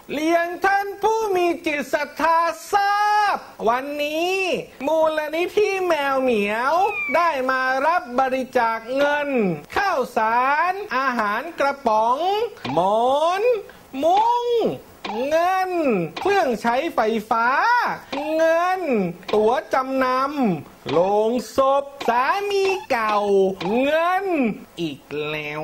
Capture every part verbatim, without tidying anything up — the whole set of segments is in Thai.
เรียนท่านผู้มีจิตศรัทธาทราบวันนี้มูลนิธิแมวเหมียวได้มารับบริจาคเงินข้าวสารอาหารกระป๋องหมอนมุ้งเงินเครื่องใช้ไฟฟ้าเงินตั๋วจำนำโลงศพสามีเก่าเงินอีกแล้ว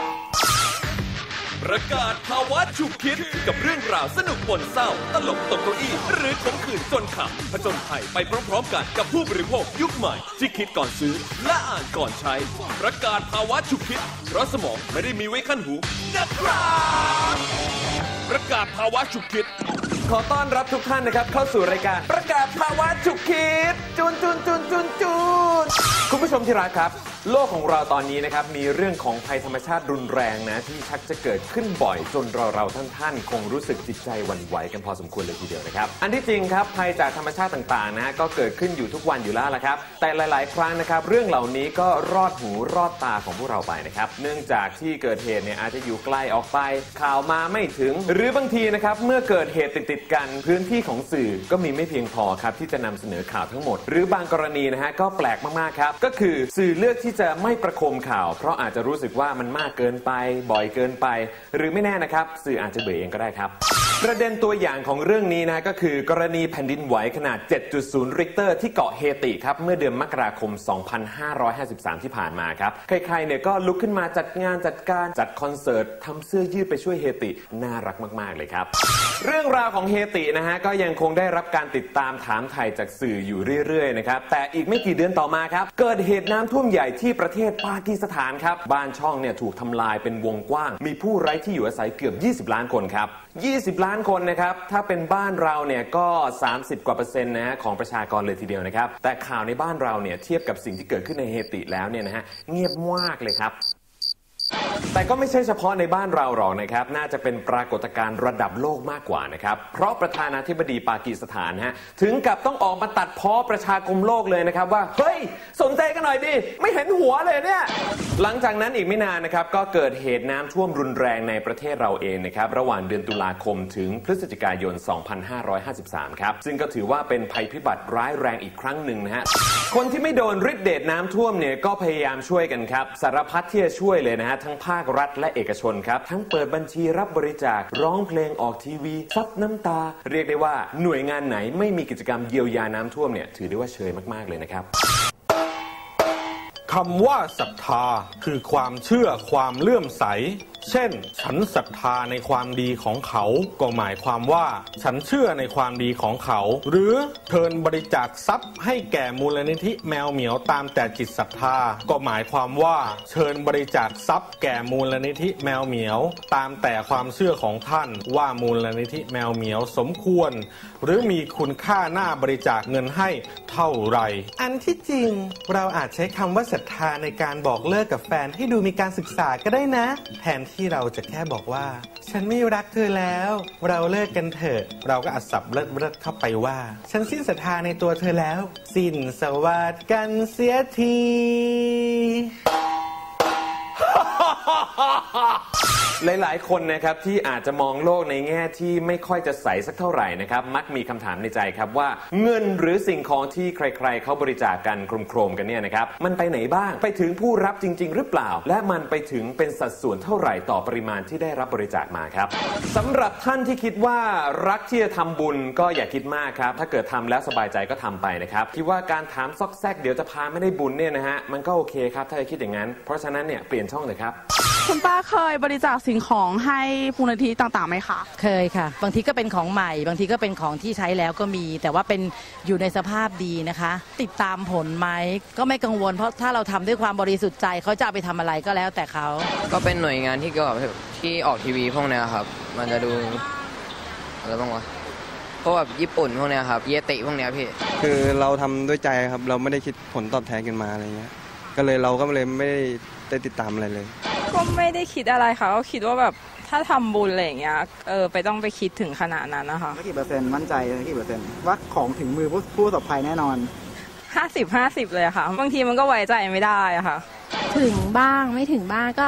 ประกาศภาวะฉุกคิดกับเรื่องราวสนุกปนเศร้าตลกตกเก้าอี้หรือขมขื่นจนขำผจญภัยไปพร้อมๆกันกับผู้บริโภคยุคใหม่ที่คิดก่อนซื้อและอ่านก่อนใช้ประกาศภาวะฉุกคิดเพราะสมองไม่ได้มีไว้ขั้นหูนะครับประกาศภาวะฉุกคิดขอต้อนรับทุกท่านนะครับเข้าสู่รายการประกาศภาวะฉุกคิดจูนจูนจูนจูนจูนคุณผู้ชมที่รักครับโลกของเราตอนนี้นะครับมีเรื่องของภัยธรรมชาติรุนแรงนะที่ชักจะเกิดขึ้นบ่อยจนเราเราท่านท่านคงรู้สึกจิตใจหวั่นไหวกันพอสมควรเลยทีเดียวนะครับอันที่จริงครับภัยจากธรรมชาติต่างๆนะก็เกิดขึ้นอยู่ทุกวันอยู่แล้วละครับแต่หลายๆครั้งนะครับเรื่องเหล่านี้ก็รอดหูรอดตาของพวกเราไปนะครับเนื่องจากที่เกิดเหตุเนี่ยอาจจะอยู่ไกลออกไปข่าวมาไม่ถึงหรือบางทีนะครับเมื่อเกิดเหตุติดๆกันพื้นที่ของสื่อก็มีไม่เพียงพอครับที่จะนำเสนอข่าวทั้งหมดหรือบางกรณีนะฮะก็แปลกมากๆครับก็คือสื่อเลือกที่จะไม่ประคมข่าวเพราะอาจจะรู้สึกว่ามันมากเกินไปบ่อยเกินไปหรือไม่แน่นะครับสื่ออาจจะเบื่อเองก็ได้ครับประเด็นตัวอย่างของเรื่องนี้นะก็คือกรณีแผ่นดินไหวขนาด เจ็ดจุดศูนย์ ริกเตอร์ที่เกาะเฮติครับเมื่อเดือนมกราคม สองพันห้าร้อยห้าสิบสาม ที่ผ่านมาครับใครๆเนี่ยก็ลุกขึ้นมาจัดงานจัดการจัดคอนเสิร์ตทำเสื้อยืดไปช่วยเฮติน่ารักมากๆเลยครับเรื่องราวของเฮตินะฮะก็ยังคงได้รับการติดตามถามไถ่จากสื่ออยู่เรื่อยๆนะครับแต่อีกไม่กี่เดือนต่อมาครับเกิดเหตุน้ำท่วมใหญ่ที่ประเทศปากีสถานครับบ้านช่องเนี่ยถูกทำลายเป็นวงกว้างมีผู้ไร้ที่อยู่อาศัยเกือบยี่สิบล้านคนครับยี่สิบล้านคนนะครับถ้าเป็นบ้านเราเนี่ยก็สามสิบกว่าเปอร์เซ็นต์นะฮะของประชากรเลยทีเดียวนะครับแต่ข่าวในบ้านเราเนี่ยเทียบกับสิ่งที่เกิดขึ้นในเฮติแล้วเนี่ยนะฮะเงียบมากเลยครับแต่ก็ไม่ใช่เฉพาะในบ้านเราหรอกนะครับน่าจะเป็นปรากฏการณ์ระดับโลกมากกว่านะครับเพราะประธานาธิบดีปากีสถานฮะถึงกับต้องออกมาตัดพ้อประชาคมโลกเลยนะครับว่าเฮ้ยสนใจกันหน่อยดิไม่เห็นหัวเลยเนี่ยหลังจากนั้นอีกไม่นานนะครับก็เกิดเหตุน้ำท่วมรุนแรงในประเทศเราเองนะครับระหว่างเดือนตุลาคมถึงพฤศจิกายน สองพันห้าร้อยห้าสิบสาม ครับซึ่งก็ถือว่าเป็นภัยพิบัติร้ายแรงอีกครั้งหนึ่งนะฮะคนที่ไม่โดนฤทธิ์เดชน้ำท่วมเนี่ยก็พยายามช่วยกันครับสารพัดที่จะช่วยเลยนะฮะทั้งภาครัฐและเอกชนครับทั้งเปิดบัญชีรับบริจาคร้องเพลงออกทีวีซับน้ำตาเรียกได้ว่าหน่วยงานไหนไม่มีกิจกรรมเยียวยาน้ำท่วมเนี่ยถือได้ว่าเชยมากๆเลยนะครับคำว่าศรัทธาคือความเชื่อความเลื่อมใสเช่นฉันศรัทธาในความดีของเขาก็หมายความว่าฉันเชื่อในความดีของเขาหรือเทินบริจาคทรัพย์ให้แก่มูลนิธิแมวเหมียวตามแต่จิตศรัทธาก็หมายความว่าเชิญบริจาคทรัพย์แก่มูลนิธิแมวเหมียวตามแต่ความเชื่อของท่านว่ามูลนิธิแมวเหมียวสมควรหรือมีคุณค่าหน้าบริจาคเงินให้เท่าไหร่อันที่จริงเราอาจใช้คำว่าศรัทธาในการบอกเลิกกับแฟนให้ดูมีการศึกษาก็ได้นะแทนที่เราจะแค่บอกว่าฉันไม่รักเธอแล้วเราเลิกกันเถอะเราก็อัดสับเลิศเลิศเข้าไปว่าฉันสิ้นศรัทธาในตัวเธอแล้วสิ้นสวัสดิ์กันเสียทีหลายๆคนนะครับที่อาจจะมองโลกในแง่ที่ไม่ค่อยจะใสสักเท่าไหร่นะครับมักมีคำถามในใจครับว่าเงินหรือสิ่งของที่ใครๆเขาบริจาคกันโครมๆกันเนี่ยนะครับมันไปไหนบ้างไปถึงผู้รับจริงๆหรือเปล่าและมันไปถึงเป็นสัดส่วนเท่าไหร่ต่อปริมาณที่ได้รับบริจาคมาครับสำหรับท่านที่คิดว่ารักที่จะทำบุญก็อย่าคิดมากครับถ้าเกิดทำแล้วสบายใจก็ทำไปนะครับคิดว่าการถามซอกแซกเดี๋ยวจะพาไม่ได้บุญเนี่ยนะฮะมันก็โอเคครับถ้าจะคิดอย่างนั้นเพราะฉะนั้นเนี่ยเปลี่ยนช่องเลยครับคุณป้าเคยบริจาคสิ่งของให้มูลนิธิต่างๆไหมคะเคยค่ะบางทีก็เป็นของใหม่บางทีก็เป็นของที่ใช้แล้วก็มีแต่ว่าเป็นอยู่ในสภาพดีนะคะติดตามผลไหมก็ไม่กังวลเพราะถ้าเราทำด้วยความบริสุทธิ์ใจเขาจะเอาไปทำอะไรก็แล้วแต่เขาก็เป็นหน่วยงานที่เกี่ยวกับที่ออกทีวีพวกนี้ครับมันจะดูอะไรบ้างวะพวกแบบญี่ปุ่นพวกนี้ครับเยติพวกนี้พี่คือเราทำด้วยใจครับเราไม่ได้คิดผลตอบแทนกันมาอะไรเงี้ยก็เลยเราก็เลยไม่ได้ติดตามอะไรเลยก็ไม่ได้คิดอะไรค่ะก็คิดว่าแบบถ้าทำบุญอะไรอย่างเงี้ยเออไปต้องไปคิดถึงขนาดนั้นนะคะกี่เปอร์เซ็นต์มั่นใจกี่เปอร์เซ็นต์ว่าของถึงมือผู้ผู้ประสบภัยแน่นอนห้าสิบ ห้าสิบเลยค่ะบางทีมันก็ไว้ใจไม่ได้อะค่ะถึงบ้างไม่ถึงบ้างก็แ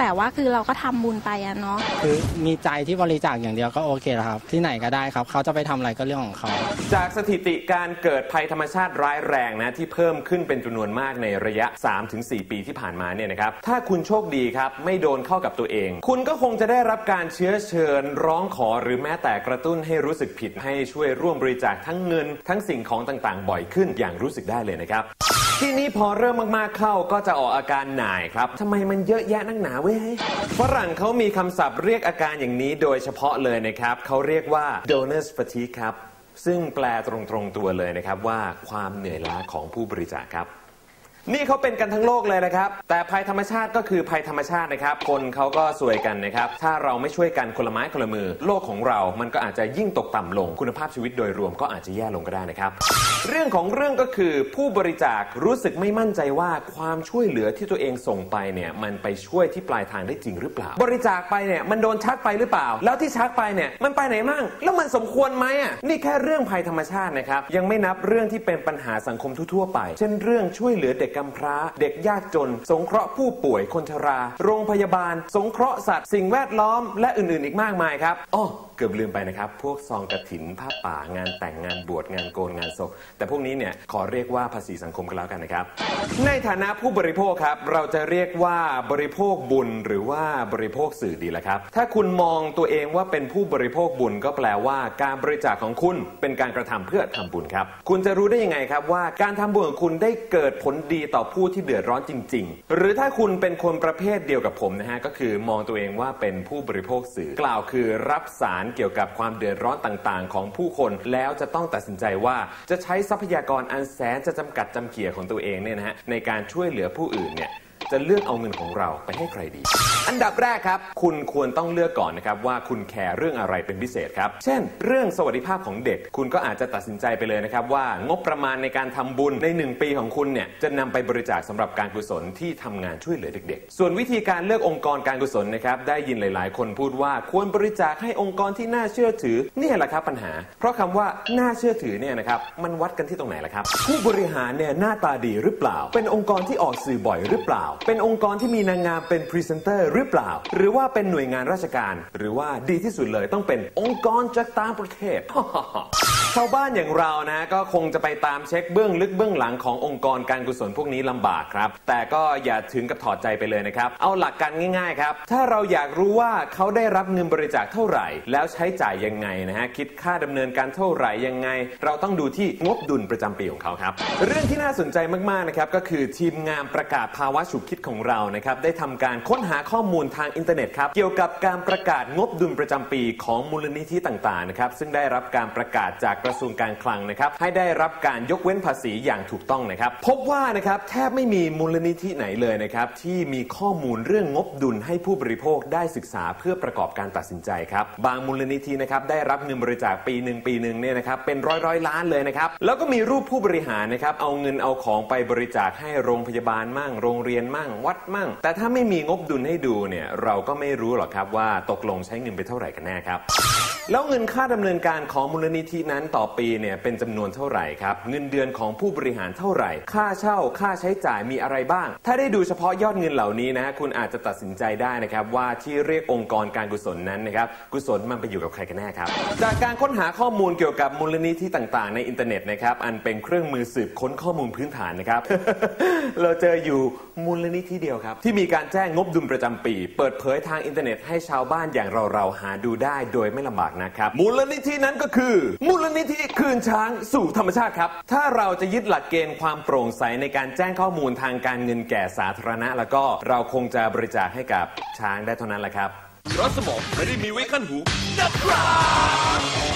แต่ว่าคือเราก็ทำบุญไปอะเนาะคือมีใจที่บริจาคอย่างเดียวก็โอเคแล้วครับที่ไหนก็ได้ครับเขาจะไปทำอะไรก็เรื่องของเขาจากสถิติการเกิดภัยธรรมชาติร้ายแรงนะที่เพิ่มขึ้นเป็นจำนวนมากในระยะ สามถึงสี่ ปีที่ผ่านมาเนี่ยนะครับถ้าคุณโชคดีครับไม่โดนเข้ากับตัวเองคุณก็คงจะได้รับการเชื้อเชิญร้องขอหรือแม้แต่กระตุ้นให้รู้สึกผิดให้ช่วยร่วมบริจาคทั้งเงินทั้งสิ่งของต่างๆบ่อยขึ้นอย่างรู้สึกได้เลยนะครับทีนี้พอเริ่มมากๆเข้าก็จะออกอาการหน่ายครับทำไมมันเยอะแยะนักหนาเว้ยฝรั่งเขามีคำศัพท์เรียกอาการอย่างนี้โดยเฉพาะเลยนะครับเขาเรียกว่า donors fatigue ครับซึ่งแปลตรงๆตัวเลยนะครับว่าความเหนื่อยล้าของผู้บริจาคครับนี่เขาเป็นกันทั้งโลกเลยนะครับแต่ภัยธรรมชาติก็คือภัยธรรมชาตินะครับคนเขาก็ซวยกันนะครับถ้าเราไม่ช่วยกันคนละไม้คนละมือโลกของเรามันก็อาจจะยิ่งตกต่ำลงคุณภาพชีวิตโดยรวมก็อาจจะแย่ลงก็ได้นะครับเรื่องของเรื่องก็คือผู้บริจาครู้สึกไม่มั่นใจว่าความช่วยเหลือที่ตัวเองส่งไปเนี่ยมันไปช่วยที่ปลายทางได้จริงหรือเปล่าบริจาคไปเนี่ยมันโดนชักไปหรือเปล่าแล้วที่ชักไปเนี่ยมันไปไหนมั่งแล้วมันสมควรไหมอ่ะนี่แค่เรื่องภัยธรรมชาตินะครับยังไม่นับเรื่องที่เป็นปัญหาสังคมทั่วๆไปเช่นเรื่องช่วยเหลือเด็กกำพร้าเด็กยากจนสงเคราะห์ผู้ป่วยคนชราโรงพยาบาลสงเคราะห์สัตว์สิ่งแวดล้อมและอื่นๆอีกมากมายครับอ้อเกือบลืมไปนะครับพวกซองกฐินผ้าป่างานแต่งงานบวชงานโกนงานศพแต่พวกนี้เนี่ยขอเรียกว่าภาษีสังคมกันแล้วกันนะครับในฐานะผู้บริโภคครับเราจะเรียกว่าบริโภคบุญหรือว่าบริโภคสื่อดีละครับถ้าคุณมองตัวเองว่าเป็นผู้บริโภคบุญก็แปลว่าการบริจาคของคุณเป็นการกระทำเพื่อทำบุญครับคุณจะรู้ได้ยังไงครับว่าการทำบุญของคุณได้เกิดผลดีต่อผู้ที่เดือดร้อนจริงๆหรือถ้าคุณเป็นคนประเภทเดียวกับผมนะฮะก็คือมองตัวเองว่าเป็นผู้บริโภคสื่อกล่าวคือรับสารเกี่ยวกับความเดือดร้อนต่างๆของผู้คนแล้วจะต้องตัดสินใจว่าจะใช้ทรัพยากรอันแสนจะจำกัดจำเกี่ยของตัวเองเนี่ยนะฮะในการช่วยเหลือผู้อื่นเนี่ยจะเลือกเอาเงินของเราไปให้ใครดีอันดับแรกครับคุณควรต้องเลือกก่อนนะครับว่าคุณแคร์เรื่องอะไรเป็นพิเศษครับเช่นเรื่องสวัสดิภาพของเด็กคุณก็อาจจะตัดสินใจไปเลยนะครับว่างบประมาณในการทำบุญในหนึ่งปีของคุณเนี่ยจะนำไปบริจาคสำหรับการกุศลที่ทำงานช่วยเหลือเด็กๆส่วนวิธีการเลือกองค์กรการกุศลนะครับได้ยินหลายๆคนพูดว่าควรบริจาคให้องค์กรที่น่าเชื่อถือเนี่ยแหละครับปัญหาเพราะคำว่าน่าเชื่อถือเนี่ยนะครับมันวัดกันที่ตรงไหนล่ะครับผู้บริหารเนี่ยหน้าตาดีหรือเปล่าเป็นองค์กรที่ออกสื่อบ่อยหรือเปล่าเป็นองค์กรที่มีนางงามเป็นพรีเซนเตอร์หรือเปล่าหรือว่าเป็นหน่วยงานราชการหรือว่าดีที่สุดเลยต้องเป็นองค์กรจากต่างประเทศ ชาวบ้านอย่างเรานะก็คงจะไปตามเช็คเบื้องลึกเบื้องหลังขององค์กรการกุศลพวกนี้ลำบากครับแต่ก็อย่าถึงกับถอดใจไปเลยนะครับเอาหลักการง่ายๆครับถ้าเราอยากรู้ว่าเขาได้รับเงินบริจาคเท่าไหร่แล้วใช้จ่ายยังไงนะฮะคิดค่าดำเนินการเท่าไหร่ยังไงเราต้องดูที่งบดุลประจำปีของเขาครับเรื่องที่น่าสนใจมากๆนะครับก็คือทีมงานประกาศภาวะฉุกคิดของเรานะครับได้ทำการค้นหาข้อมูลทางอินเทอร์เน็ตครับเกี่ยวกับการประกาศงบดุลประจำปีของมูลนิธิต่างๆนะครับซึ่งได้รับการประกาศจากกระทรวงการคลังนะครับให้ได้รับการยกเว้นภาษีอย่างถูกต้องนะครับพบว่านะครับแทบไม่มีมูลนิธิไหนเลยนะครับที่มีข้อมูลเรื่องงบดุลให้ผู้บริโภคได้ศึกษาเพื่อประกอบการตัดสินใจครับบางมูลนิธินะครับได้รับเงินบริจาคปีหนึ่งปีหนึ่งเนี่ยนะครับเป็นร้อยร้อยล้านเลยนะครับแล้วก็มีรูปผู้บริหารนะครับเอาเงินเอาของไปบริจาคให้โรงพยาบาลมั่งโรงเรียนมั่งวัดมั่งแต่ถ้าไม่มีงบดุลให้ดูเนี่ยเราก็ไม่รู้หรอกครับว่าตกลงใช้เงินไปเท่าไหร่กันแน่ครับแล้วเงินค่าดำเนินการของมูลนิธินั้นต่อปีเนี่ยเป็นจำนวนเท่าไหร่ครับเงินเดือนของผู้บริหารเท่าไหร่ค่าเช่าค่าใช้จ่ายมีอะไรบ้างถ้าได้ดูเฉพาะยอดเงินเหล่านี้นะคุณอาจจะตัดสินใจได้นะครับว่าที่เรียกองค์กรการกุศลนั้นนะครับกุศลมันไปอยู่กับใครกันแน่ครับจากการค้นหาข้อมูลเกี่ยวกับมูลนิธิต่างๆในอินเทอร์เน็ตนะครับอันเป็นเครื่องมือสืบค้นข้อมูลพื้นฐานนะครับ เราเจออยู่มูลนิธิเดียวครับที่มีการแจ้งงบดุลประจำปีเปิดเผยทางอินเทอร์เน็ตให้ชาวบ้านอย่างเราๆหาดูได้โดยไม่ลำบากนะครับมูลนิธินั้นก็คือมูลนิธิคืนช้างสู่ธรรมชาติครับถ้าเราจะยึดหลักเกณฑ์ความโปร่งใสในการแจ้งข้อมูลทางการเงินแก่สาธารณะแล้วก็เราคงจะบริจาคให้กับช้างได้เท่านั้นแหละครับเพราะสมองไม่ได้มีไว้ขั้นหูนะครับ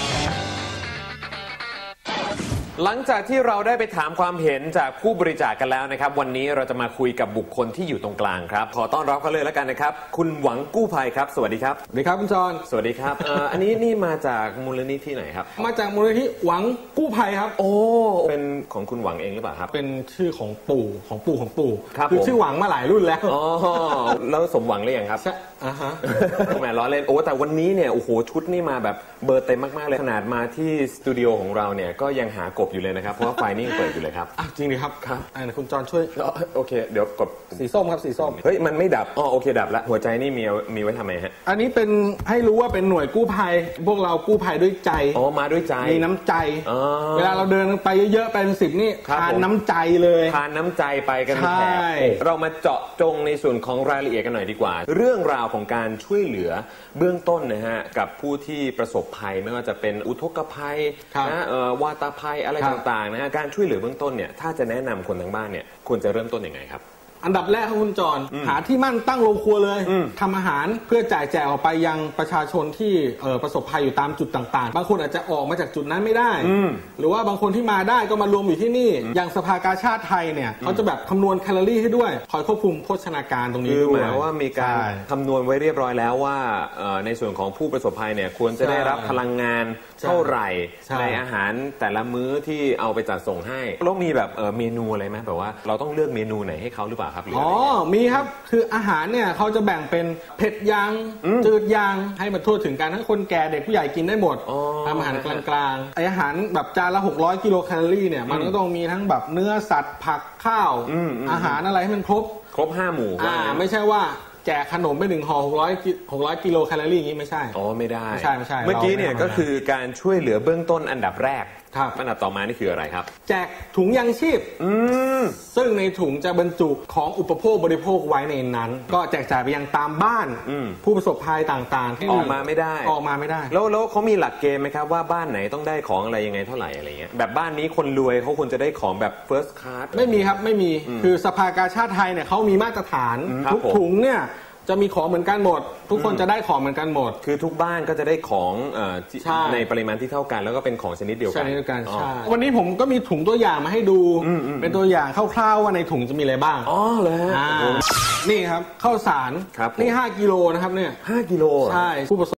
หลังจากที่เราได้ไปถามความเห็นจากผู้บริจาคกันแล้วนะครับวันนี้เราจะมาคุยกับบุคคลที่อยู่ตรงกลางครับขอต้อนรับเขาเลยแล้วกันนะครับคุณหวังกู้ภัยครับสวัสดีครับสวัสดีครับคุณจอนสวัสดีครับ เอ่ออันนี้นี่มาจากมูลนิธิไหนครับมาจากมูลนิธิหวังกู้ภัยครับโอ้เป็นของคุณหวังเองหรือเปล่าครับเป็นชื่อของปู่ของปู่ของปู่ครับคือชื่อหวังมาหลายรุ่นแล้วอ๋อแล้วสมหวังหรือยังครับใช่อ่าฮะแหมล้อเล่นโอ้แต่วันนี้เนี่ยโอ้โหชุดนี่มาแบบเบอร์เต็มมากๆเลยขนาดมาที่สตูดิโอของเราเนี่ยก็ยังหากบบอยู่เลยนะครับเพราะว่าไฟนี่ยังเปิดอยู่เลยครับอ่ะจริงดิครับครับอ่าคุณจอนช่วยโอเคเดี๋ยวกดสีส้มครับสีส้มเฮ้ยมันไม่ดับอ๋อโอเคดับแล้วหัวใจนี่มีมีไว้ทำไมฮะอันนี้เป็นให้รู้ว่าเป็นหน่วยกู้ภัยพวกเรากู้ภัยด้วยใจอ๋อมาด้วยใจมีน้ำใจเวลาเราเดินไปเยอะๆไปเป็นสิบนี่ทานน้ำใจเลยทานน้ำใจไปกันแถบเรามาเจาะจงในส่วนของรายละเอียดกันหน่อยดีกว่าเรื่องราวของการช่วยเหลือเบื้องต้นนะฮะกับผู้ที่ประสบภัยไม่ว่าจะเป็นอุทกภัยนะวาตภัยอะไรต่างๆนะฮะการช่วยเหลือเบื้องต้นเนี่ยถ้าจะแนะนำคนทั้งบ้านเนี่ยควรจะเริ่มต้นยังไงครับอันดับแรกครับคุณจรหาที่มั่นตั้งโรงครัวเลยทำอาหารเพื่อจ่ายแจกออกไปยังประชาชนที่ประสบภัยอยู่ตามจุดต่างๆบางคนอาจจะออกมาจากจุดนั้นไม่ได้หรือว่าบางคนที่มาได้ก็มารวมอยู่ที่นี่อย่างสภากาชาติไทยเนี่ยเขาจะแบบคำนวณแคลอรี่ให้ด้วยคอยควบคุมโภชนาการตรงนี้ด้วยหมายว่ามีการคำนวณไว้เรียบร้อยแล้วว่าในส่วนของผู้ประสบภัยเนี่ยควรจะได้รับพลังงานเท่าไหร่ในอาหารแต่ละมื้อที่เอาไปจัดส่งให้แล้วมีแบบเมนูอะไรไหมแบบว่าเราต้องเลือกเมนูไหนให้เขาหรือเปล่าครับอ๋อมีครับคืออาหารเนี่ยเขาจะแบ่งเป็นเผ็ดยางจืดยางให้มันทั่วถึงกันทั้งคนแก่เด็กผู้ใหญ่กินได้หมดทำอาหารกลางๆไออาหารแบบจานละหกร้อยกิโลแคลอรี่เนี่ยมันก็ต้องมีทั้งแบบเนื้อสัตว์ผักข้าวอาหารอะไรให้มันครบครบห้าหมู่อ่าไม่ใช่ว่าแจกขนมไปหนึ่งห่อหกร้อยหกร้อยกิโลแคลอรี่อย่างนี้ไม่ใช่อ๋อไม่ได้ไม่ใช่ไม่ใช่เมื่อกี้เนี่ยก็คือการช่วยเหลือเบื้องต้นอันดับแรกอันดับต่อมานี่คืออะไรครับแจกถุงยังชีพซึ่งในถุงจะบรรจุของอุปโภคบริโภคไว้ในนั้นก็แจกจ่ายไปยังตามบ้านผู้ประสบภัยต่างๆที่ออกมาไม่ได้ออกมาไม่ได้แล้วแล้วเขามีหลักเกณฑ์ไหมครับว่าบ้านไหนต้องได้ของอะไรยังไงเท่าไหร่อะไรเงี้ยแบบบ้านนี้คนรวยเขาควรจะได้ของแบบ first class ไม่มีครับไม่มีคือสภากาชาติไทยเนี่ยเขามีมาตรฐานทุกถุงเนี่ยจะมีของเหมือนกันหมดทุกคนจะได้ของเหมือนกันหมดคือทุกบ้านก็จะได้ของในปริมาณที่เท่ากันแล้วก็เป็นของชนิดเดียวกันชนิดเดียวกันใช่วันนี้ผมก็มีถุงตัวอย่างมาให้ดูเป็นตัวอย่างคร่าวๆว่าในถุงจะมีอะไรบ้างอ๋อเลยนี่ครับข้าวสารนี่ห้ากิโลนะครับเนี่ยห้ากิโลใช่ผู้ประสบ